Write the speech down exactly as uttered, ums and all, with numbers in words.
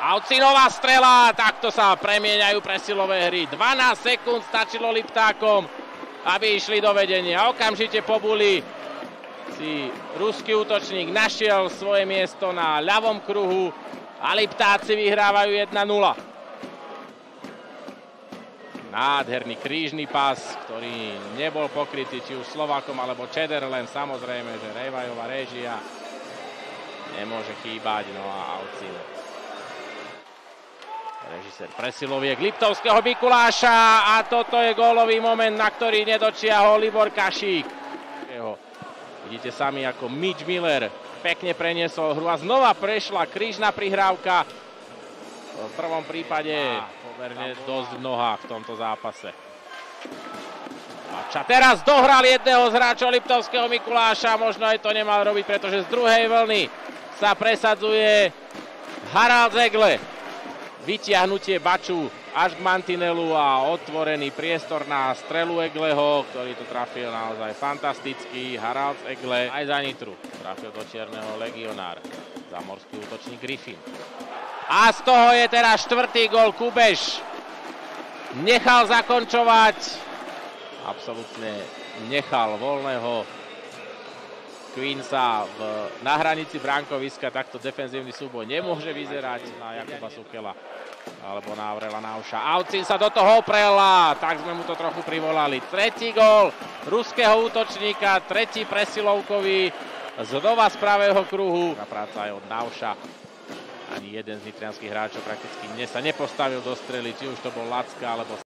Aucinová strela, takto sa premieňajú presilové hry. dvanásť sekúnd stačilo Liptákom, aby išli do vedenia. Okamžite po buli si ruský útočník našiel svoje miesto na ľavom kruhu a Liptáci vyhrávajú jedna nula. Nádherný krížny pás, ktorý nebol pokrytý či už Slovákom alebo Čederlen. Samozrejme, že Rejvajová réžia nemôže chýbať, no a Aucin. Režisér presiloviek Liptovského Mikuláša a toto je gólový moment, na ktorý nedočiahol Libor Kašík. Vidíte sami, ako Mitch Miller pekne preniesol hru a znova prešla krížna prihrávka. V prvom prípade pomerne dosť v nohách v tomto zápase. Bača teraz dohral jedného z hráčov Liptovského Mikuláša, možno aj to nemal robiť, pretože z druhej vlny sa presadzuje Harald Zegle. Vytiahnutie Baču až k mantinelu a otvorený priestor na strelu Egleho, ktorý tu trafil naozaj fantasticky. Harald Egle aj za Nitru trafil do čierneho legionár, zamorský útočník Griffin. A z toho je teraz štvrtý gól. Kubeš nechal zakončovať, absolútne nechal voľného Queensa v, na hranici bránkoviska. Takto defenzívny súboj nemôže vyzerať na Jakuba Sukela alebo na Aurela Nauša. Aucin sa do toho oprel a tak sme mu to trochu privolali. Tretí gól ruského útočníka, tretí presilovkový, znova z pravého kruhu. Práca aj od Nauša. Ani jeden z nitrianských hráčov prakticky dnes sa nepostavil do strely, či už to bol Lacka alebo